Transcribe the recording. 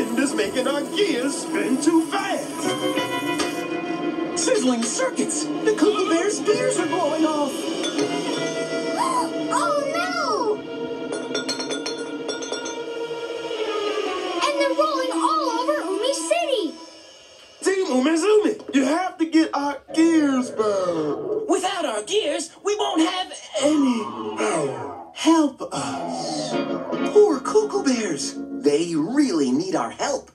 wind is making our gears spin too fast. Sizzling circuits! The Cuckoo Bears' gears are blowing off! Oh no! And they're rolling all over Umi City! Team Umizoomi, you have to get our gears back. Without our gears, we won't have Any power. Help us. Poor Cuckoo Bears. They really need our help.